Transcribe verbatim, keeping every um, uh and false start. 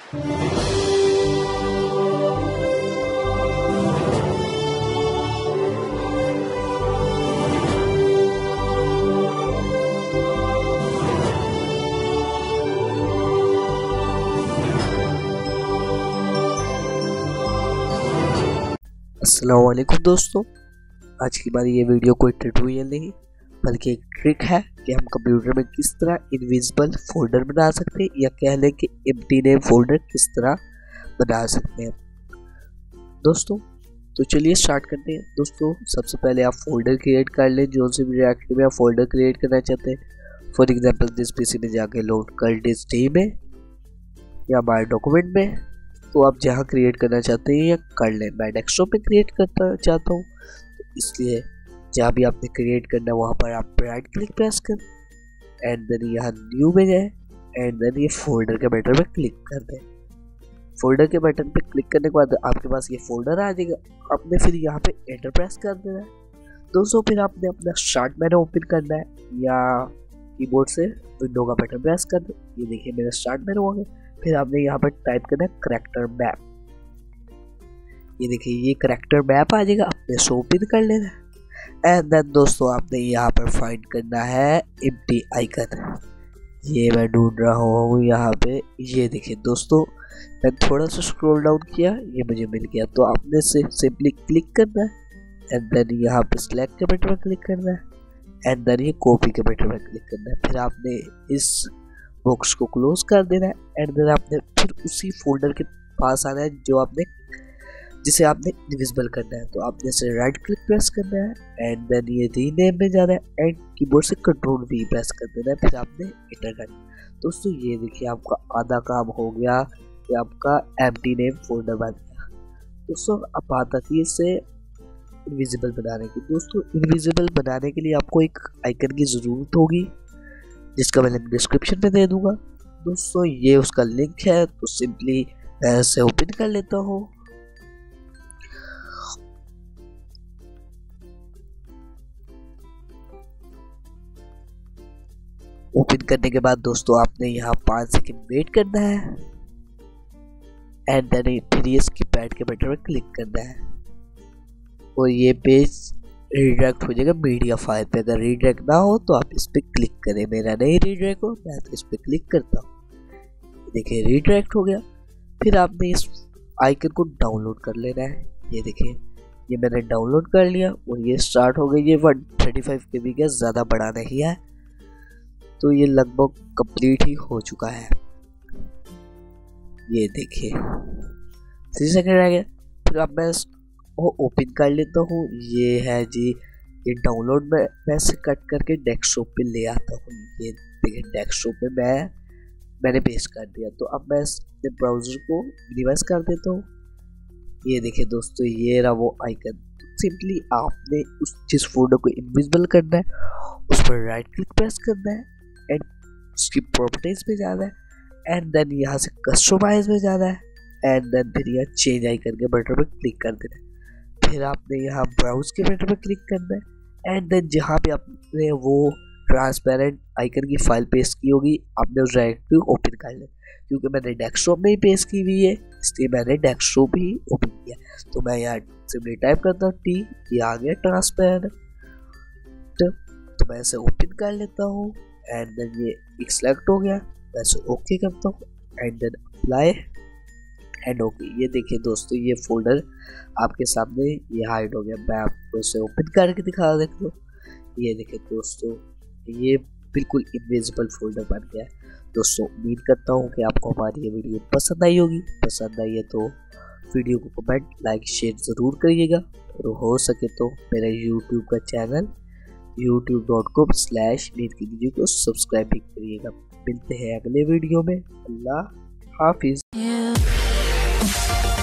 अस्सलाम वालेकुम दोस्तों, आज की बारी ये वीडियो कोई ट्यूटोरियल नहीं बल्कि एक ट्रिक है कि हम कंप्यूटर में किस तरह इनविजिबल फोल्डर बना सकते हैं या कह लें कि एम्प्टी नेम फोल्डर किस तरह बना सकते हैं। दोस्तों तो चलिए स्टार्ट करते हैं। दोस्तों सबसे पहले आप फोल्डर क्रिएट कर लें, जो सी भी डायरेक्टरी में आप फोल्डर क्रिएट करना चाहते हैं। फॉर एग्जांपल दिस पीसी में जाके लोड कर डिस डी में या माय डॉक्यूमेंट में, तो आप जहाँ क्रिएट करना चाहते हैं या कर लें। मैं डेस्कटॉप पे क्रिएट करना चाहता हूँ, तो इसलिए जहाँ भी आपने क्रिएट करना है वहाँ पर आप राइट क्लिक प्रेस कर एंड देन यहाँ न्यू में जाए एंड देन ये फोल्डर के बटन पे क्लिक कर दें। फोल्डर के बटन पे क्लिक करने के बाद आपके पास ये फोल्डर आ जाएगा। आपने फिर यहाँ पे एंटर प्रेस कर देना है। दोस्तों फिर आपने अपना स्टार्ट मेनू ओपन करना है या कीबोर्ड से विंडो का बटन प्रेस कर दो। ये देखिए मेरा स्टार्ट मेनू हो गया। फिर आपने यहाँ पर टाइप करना है करैक्टर मैप। ये देखिए ये करैक्टर मैप आ जाएगा, आपने सो ओपन कर लेना है एंड देन दोस्तों आपने यहाँ पर फाइंड करना है एम्प्टी आइकन। ये मैं ढूंढ रहा हूँ यहाँ पे। ये देखिए दोस्तों मैं थोड़ा सा स्क्रॉल डाउन किया, ये मुझे मिल गया। तो आपने से सिंपली क्लिक करना है एंड देन यहाँ पे सिलेक्ट के बटन पर क्लिक करना है एंड देन ये कॉपी के बटन पर क्लिक करना है। फिर आपने इस बॉक्स को क्लोज कर देना है एंड देन आपने फिर उसी फोल्डर के पास आना है जो आपने जिसे आपने इनविजिबल करना है। तो आपने इसे राइट क्लिक प्रेस करना है एंड देन ये रीनेम में जाना है एंड कीबोर्ड से कंट्रोल वी प्रेस कर देना है। फिर आपने एंटर करना है। दोस्तों ये देखिए आपका आधा काम हो गया, ये आपका एम्प्टी नेम फोल्डर बन गया। दोस्तों अब बात आती है इसे इनविजिबल बनाने की। दोस्तों इनविजिबल बनाने के लिए आपको एक आइकन की ज़रूरत होगी, जिसका मैं लिंक डिस्क्रिप्शन में दे दूंगा। दोस्तों ये उसका लिंक है, तो सिंपली मैं इसे ओपन कर लेता हूँ। ओपन करने के बाद दोस्तों आपने यहाँ पाँच सेकंड वेट करना है एंड देन फिर ये इसकी पैड के बटन पर क्लिक करना है और ये पेज रीडायरेक्ट हो जाएगा मीडिया फाइल पे। अगर रीडायरेक्ट ना हो तो आप इस पे क्लिक करें। मेरा नहीं रीडायरेक्ट हो, मैं तो इस पे क्लिक करता हूँ। देखिए रीडायरेक्ट हो गया। फिर आपने इस आइकन को डाउनलोड कर लेना है। ये देखिए ये मैंने डाउनलोड कर लिया और ये स्टार्ट हो गई। ये one thirty five K B का, ज़्यादा बड़ा नहीं है, तो ये लगभग कंप्लीट ही हो चुका है। ये देखिए थ्री सेकेंड रह गया। फिर अब मैं वो ओपन कर लेता हूँ। ये है जी, ये डाउनलोड में मैं से कट करके डेस्कटॉप पे ले आता हूँ। ये देखिए डेस्कटॉप पे मैं मैंने पेस्ट कर दिया। तो अब मैं अपने ब्राउज़र को मिनिमाइज कर देता हूँ। ये देखिए दोस्तों ये रहा वो आइकन। सिंपली आपने उस जिस फोल्डर को इनविजिबल करना है उस पर राइट क्लिक प्रेस करना है एंड उसकी प्रॉपर्टीज में जाना है एंड देन यहाँ से कस्टमाइज में जाना है एंड देन फिर यहाँ चेंज आइकन के बटन पर क्लिक कर देना है। फिर आपने यहाँ ब्राउज के बटन पर क्लिक करना है एंड देन जहाँ पे आपने वो ट्रांसपेरेंट आइकन की फाइल पेस्ट की होगी आपने उस डायरेक्टरी ओपन कर लें। क्योंकि मैंने डेस्कटॉप में ही पेस्ट की हुई है इसलिए मैंने डेस्कटॉप ही ओपन किया। तो मैं यहाँ सिंपली टाइप करता हूँ टी, ये आ गया ट्रांसपेरेंट। तो मैं इसे ओपन कर लेता हूँ एंड देन ये एक सिलेक्ट हो गया। मैं इसे ओके करता हूँ and then apply and okay. ये देखिए दोस्तों ये फोल्डर आपके सामने ये हाइड हो गया। मैं आपको इसे ओपन करके दिखा देख लो। ये देखिए दोस्तों ये बिल्कुल इनविजिबल फोल्डर बन गया है। दोस्तों उम्मीद करता हूँ कि आपको हमारी ये वीडियो पसंद आई होगी। पसंद आई है तो वीडियो को कमेंट लाइक शेयर ज़रूर करिएगा और हो सके तो मेरा यूट्यूब का channel YouTube dot com slash NEET की वीडियो को सब्सक्राइब भी करिएगा। मिलते हैं अगले वीडियो में। अल्लाह हाफिज़।